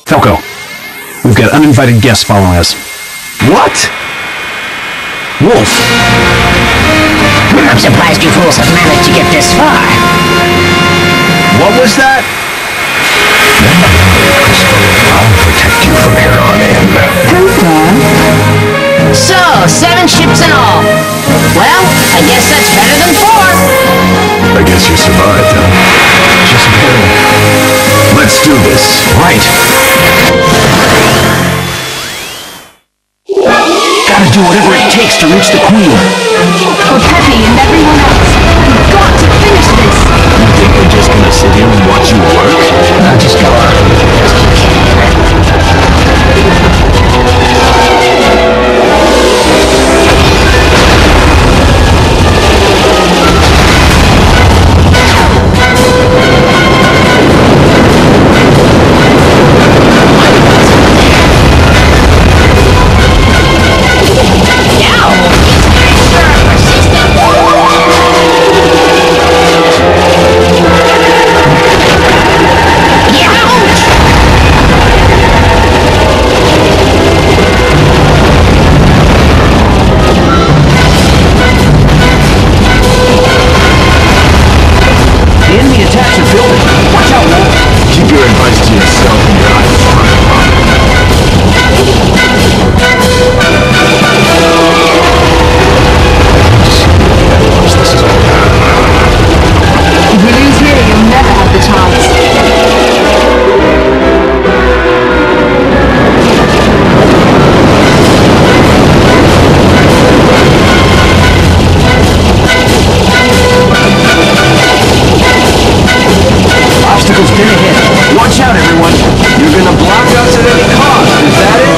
Falco, we've got uninvited guests following us. What? Wolf! I'm surprised you fools have managed to get this far. What was that? I'll protect you from here on in. So, 7 ships in all. Well, I guess that's better than 4. I guess you survived, huh? Just barely. Let's do this. Right. Gotta do whatever it takes to reach the Queen. For Peppy and everyone else, we've got to finish this. You think we're just gonna sit here and watch you work? I'll just go on as best you can. Keep your advice to yourself and your eyes front, Pop. Once this is all done. If you lose here, you'll never have the chance. Obstacles dead ahead. Watch out, everyone. You're gonna block us at any cost. Is that it?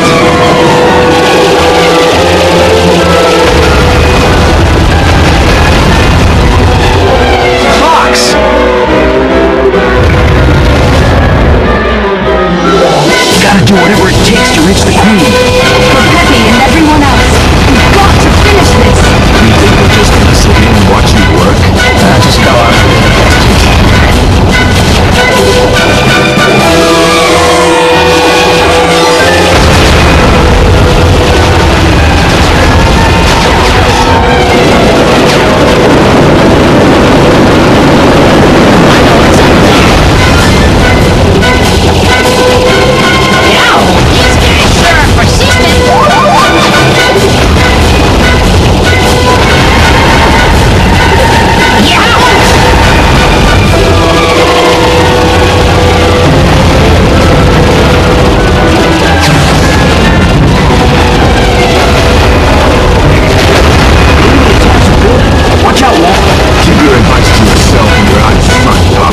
Fox! Gotta do whatever it takes to reach the Queen. For Peppy and everyone else, we've got to finish this. You think we're just gonna sit here and watch you work? I'll just go on as best you can. Keep your advice to yourself and your eyes front, Pop.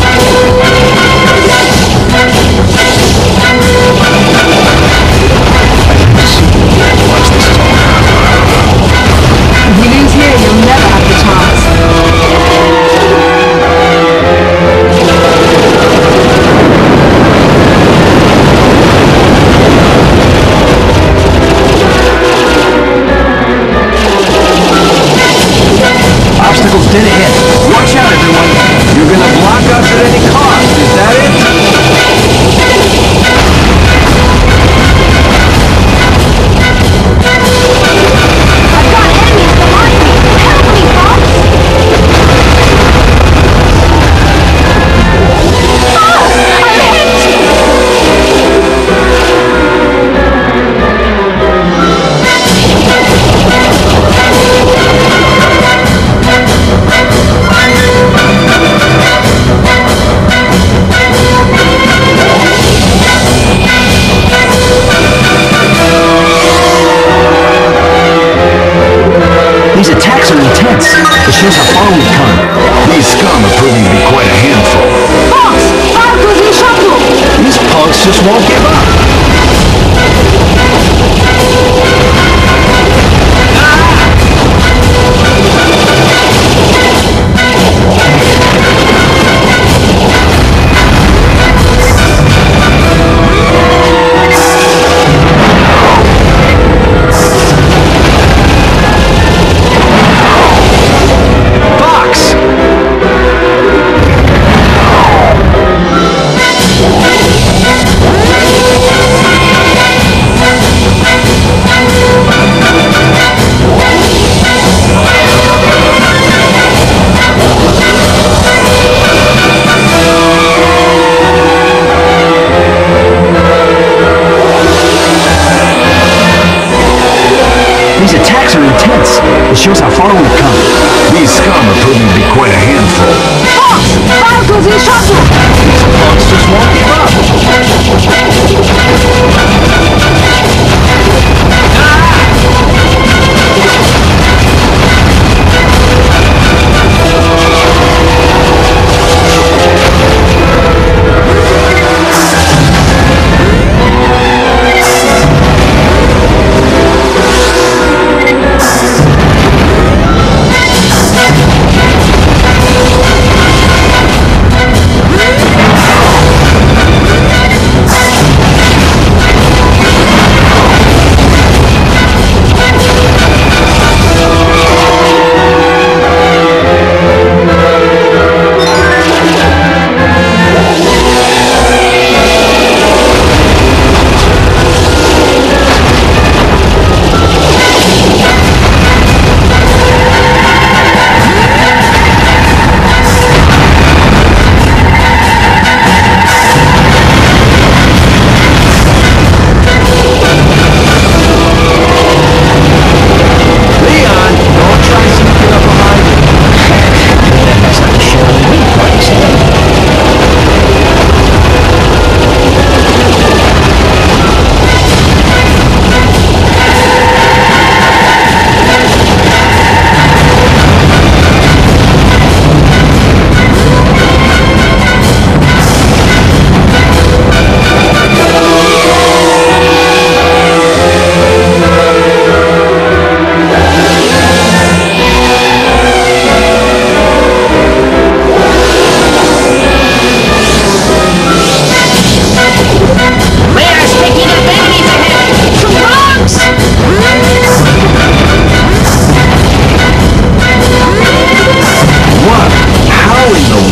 Once this is all done. If you lose here, you'll never have the chance. Obstacles dead ahead. Watch out, everyone. You're gonna block us at any cost. Is that it? I've got enemies behind me. Help me, Fox!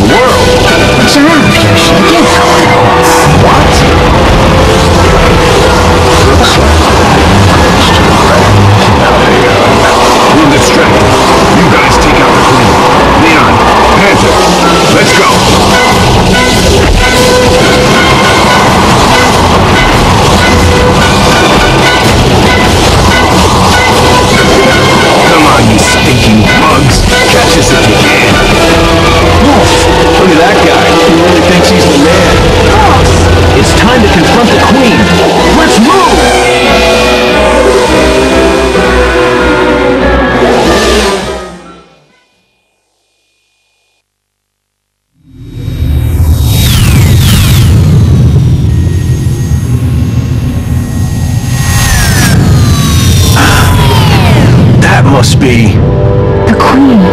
the world? What's the matter with you, shaking? What? We'll distract them. You guys take out the Queen. Leon, Panther, let's go. Come on, you stinking bugs. Catch us if you can. Look at that guy. He really thinks he's the man. It's time to confront the Queen. Let's move! That must be... The Queen.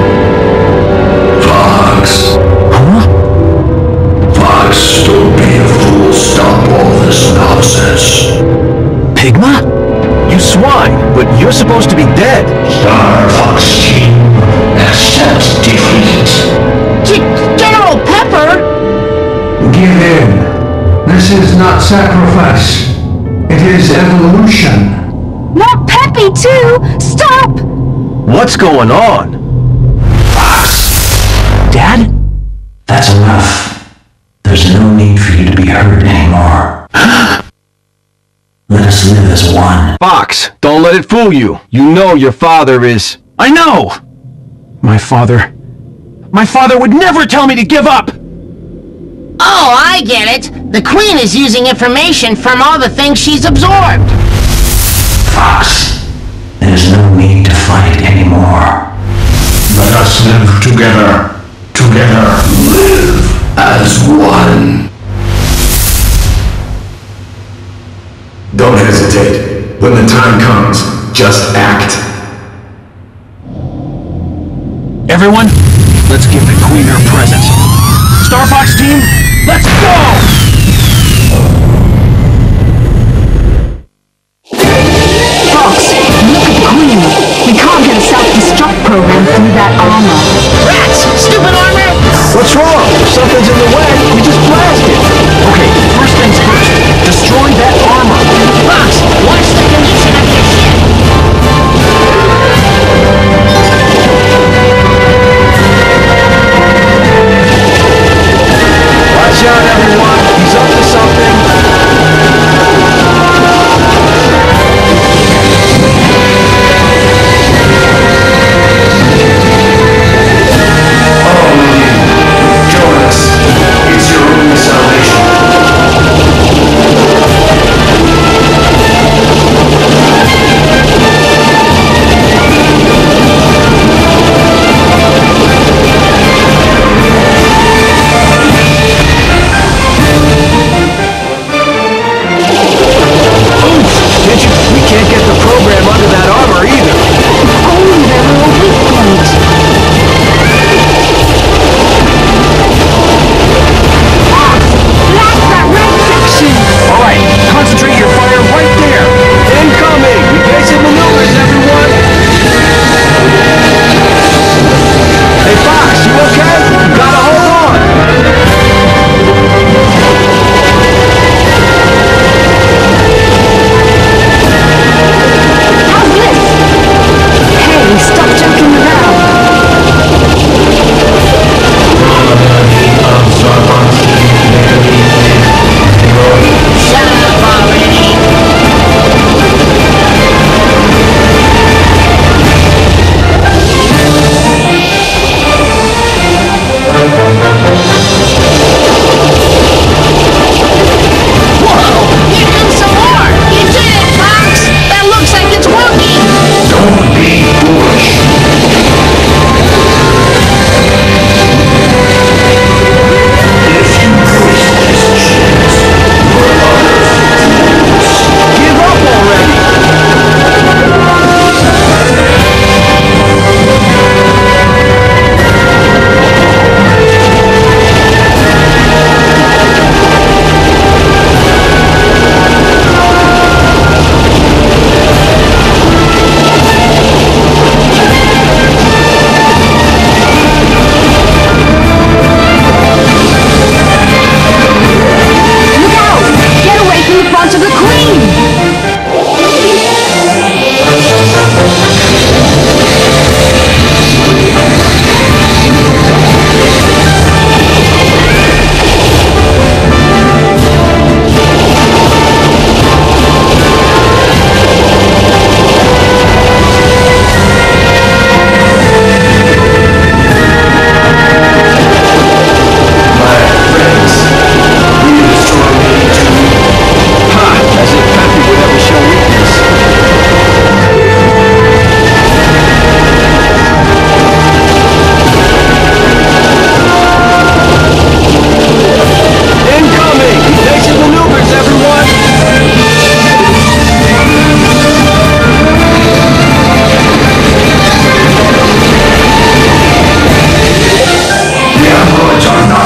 Fox. Huh? Fox, don't be a fool. Stop all this nonsense. Pigma? You swine, but you're supposed to be dead. Star Fox team, accept defeat. General Pepper? Give in. This is not sacrifice. It is evolution. Not Peppy, too! Stop! What's going on? Fox, Dad? that's enough. There's no need for you to be hurt anymore. Let us live as one. Fox, don't let it fool you. You know your father is... I know! My father would never tell me to give up! Oh, I get it. The Queen is using information from all the things she's absorbed. Fox, there's no need to fight anymore. Let us live together. Together. Live as one. Don't hesitate. When the time comes, just act. Everyone, let's give the Queen her present. Star Fox team, let's go! Fox, look at the Queen. We can't get a self-destruct program through that armor. Rats! Stupid armor! What's wrong? If something's in the way, we just blast it. Okay, first things first. Destroy that armor. Fox, watch the condition of your ship! Watch out, everyone. He's up to something. Join us.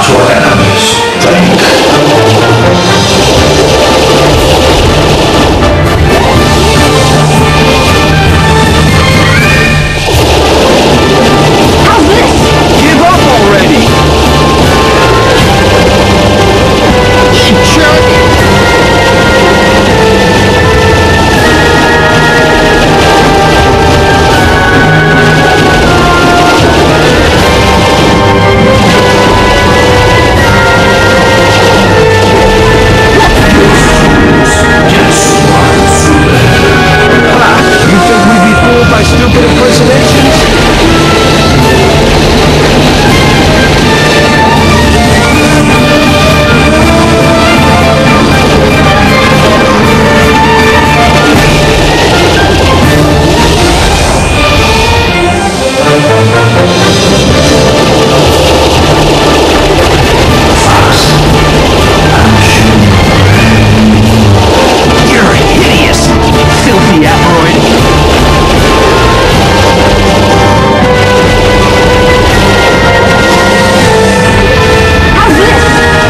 not what enemies think. How's this? Give up already! You jerk! You think we'd be fooled by stupid impersonations? You're hideous, filthy asteroid. How's this?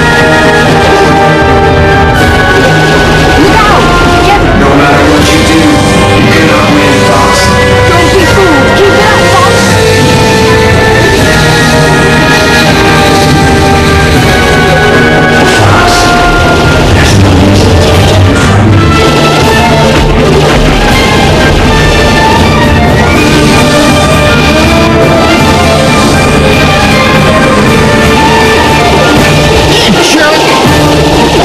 Look out! Get... No matter what you do, you cannot win, Fox. Don't be fooled! Keep it up, Fox! Fox, there's no reason to get you from me. You jerk!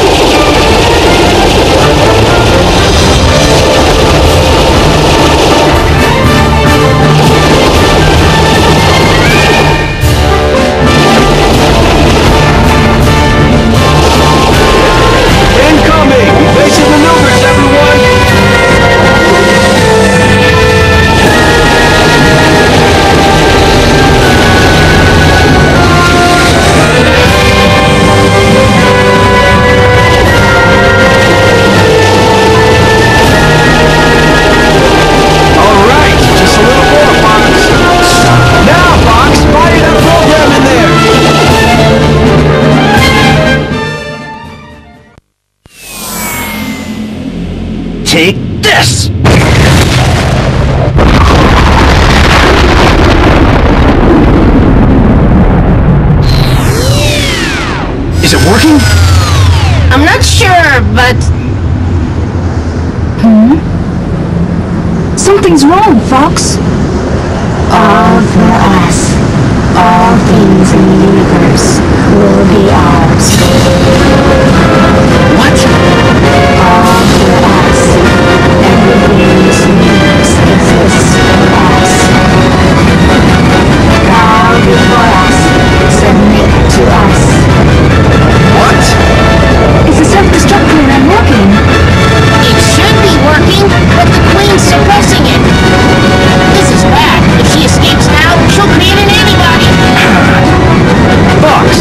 Incoming! Basic maneuvers, everyone! Alright, just a little more, Fox. Now, Fox, fire that program in there! Take this! Is it working? I'm not sure, but Something's wrong, Fox. All for us. All things in the universe will be ours. What? All for us. Everything in this universe exists for us. Bow before us. Submit to us. What? Is the self-destruct program working? it should be working, but the Queen's suppressing it. This is bad. If she escapes now, she'll create an antibody. Fox,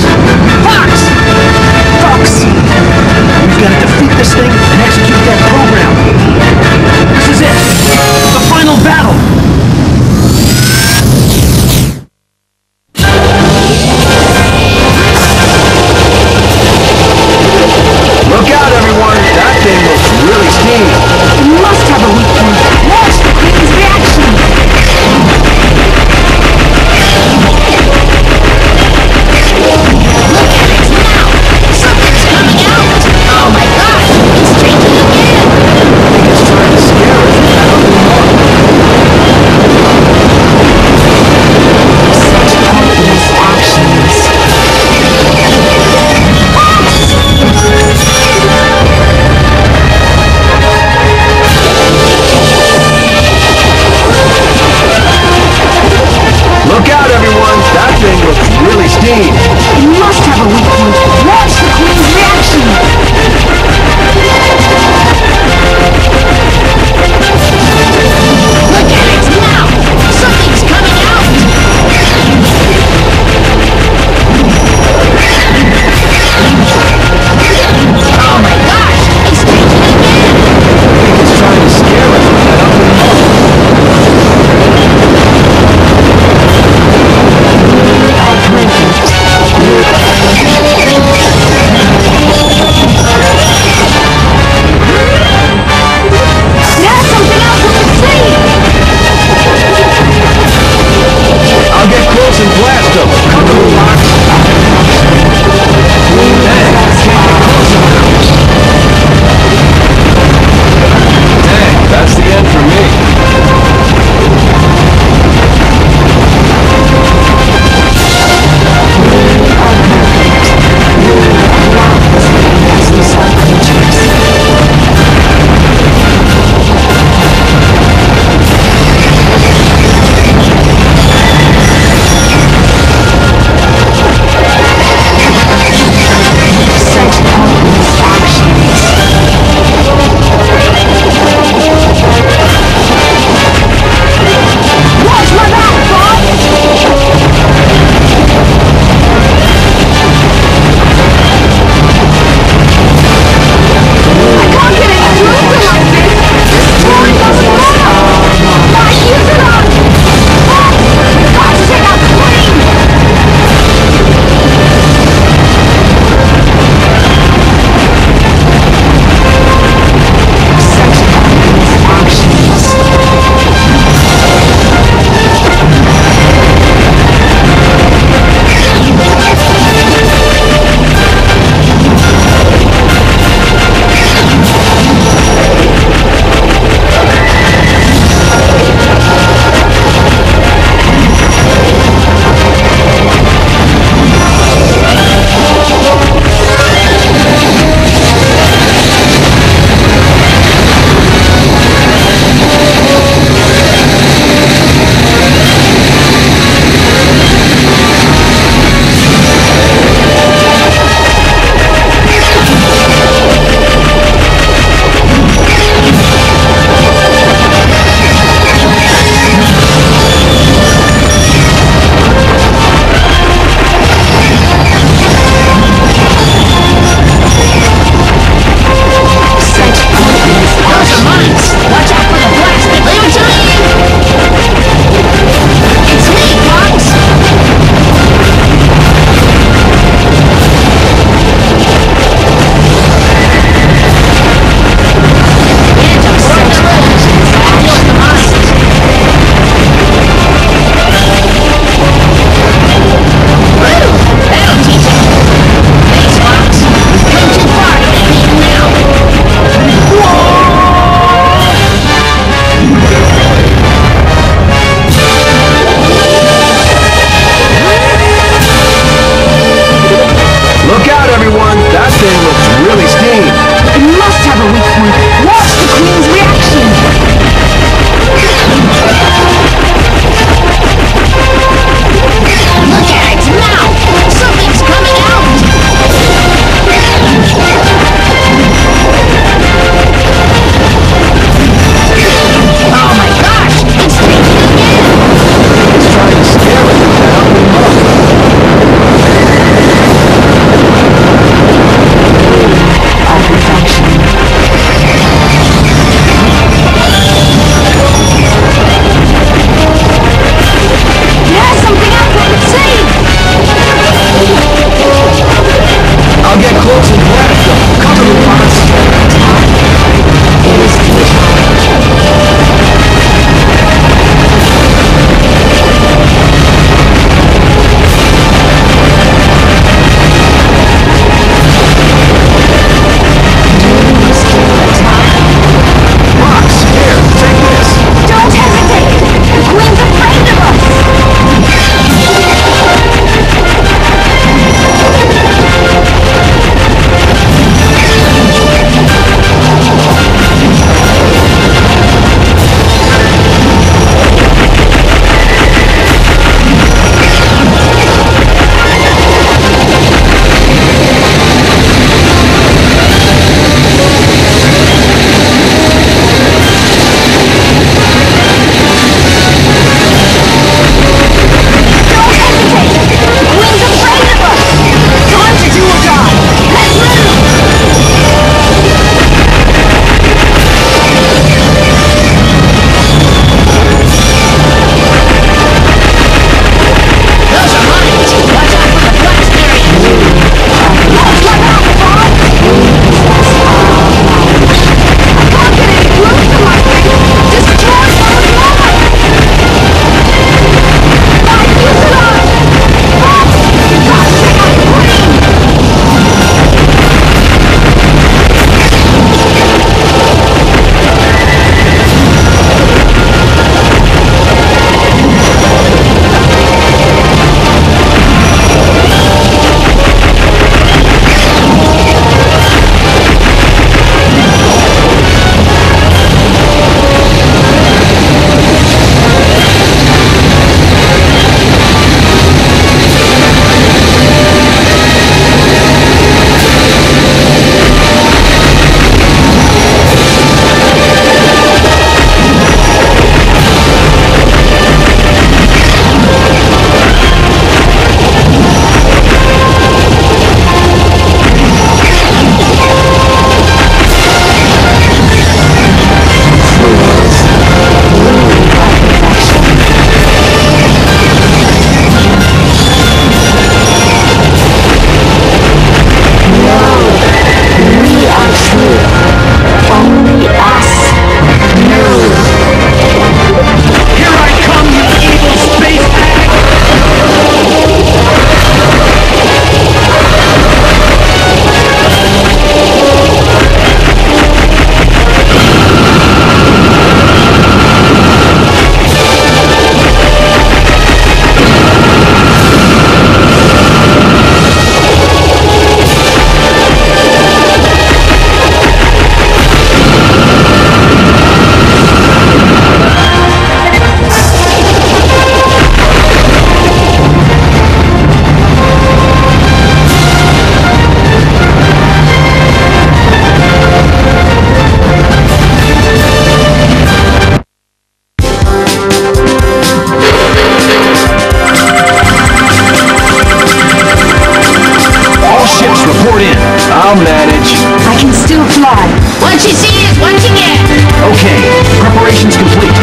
Report in. I'll manage. I can still fly. What you see is what you get. Okay, preparations complete.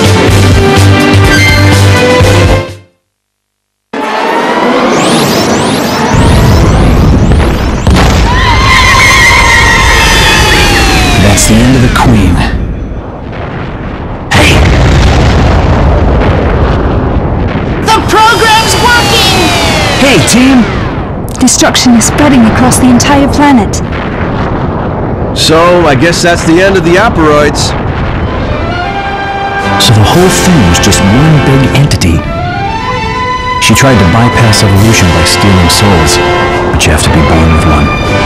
That's the end of the Queen. Hey! The program's working! Hey, team! Destruction is spreading across the entire planet. So, I guess that's the end of the Aperoids. So the whole thing was just one big entity. She tried to bypass evolution by stealing souls, but you have to be born with one.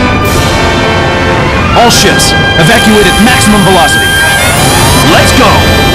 All ships, evacuate at maximum velocity. Let's go!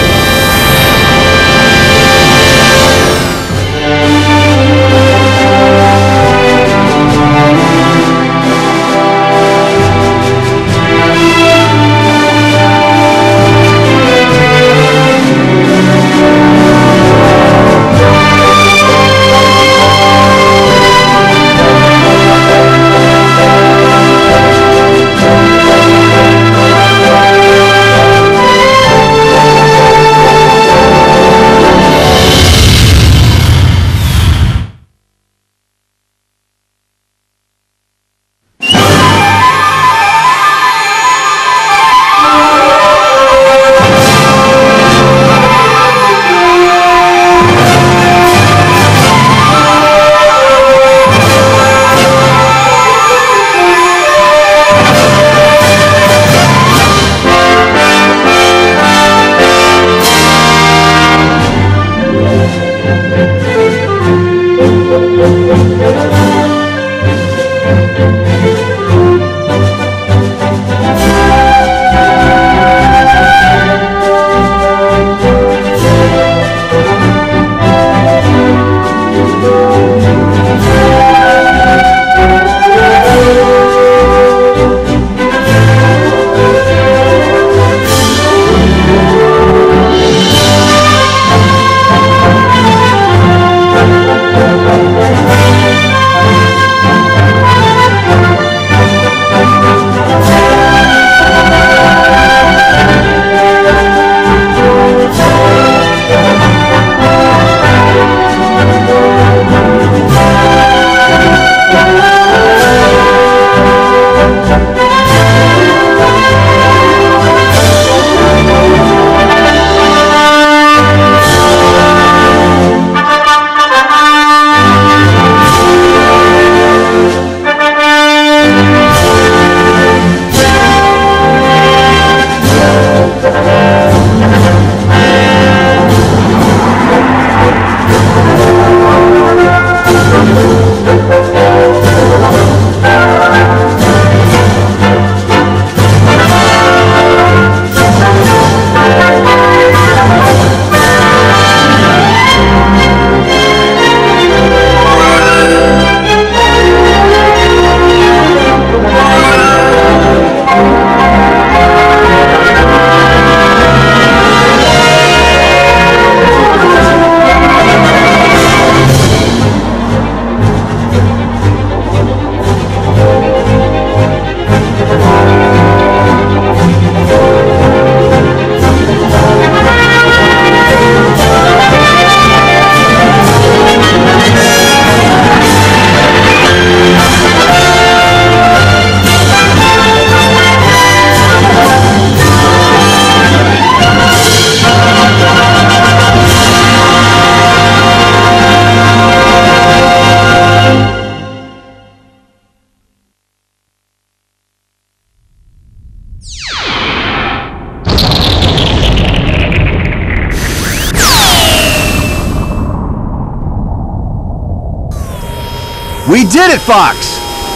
We did it, Fox!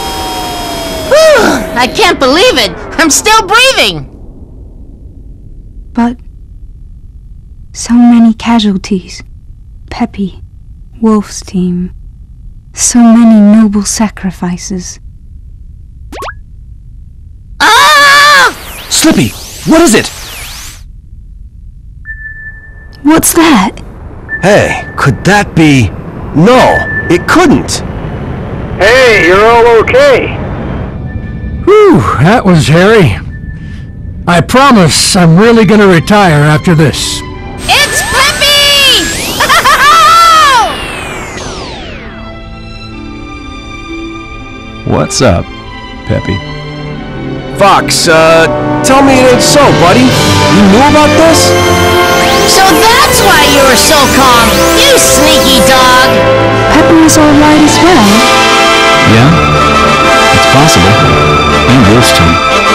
I can't believe it! I'm still breathing! But so many casualties. Peppy, Wolf's team. So many noble sacrifices. Ah! Slippy, what is it? What's that? Hey, could that be... No, it couldn't. Hey, you're all okay. Whew, that was hairy. I promise I'm really gonna retire after this. It's Peppy! What's up, Peppy? Fox, tell me it ain't so, buddy. You knew about this? So that's why you were so calm, you sneaky dog! Pepper is all right as well. Yeah? It's possible. And yours too.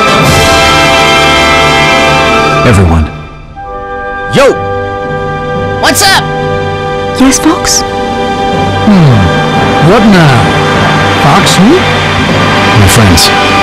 Everyone. Yo! What's up? Yes, Fox? What now? Fox who? My friends.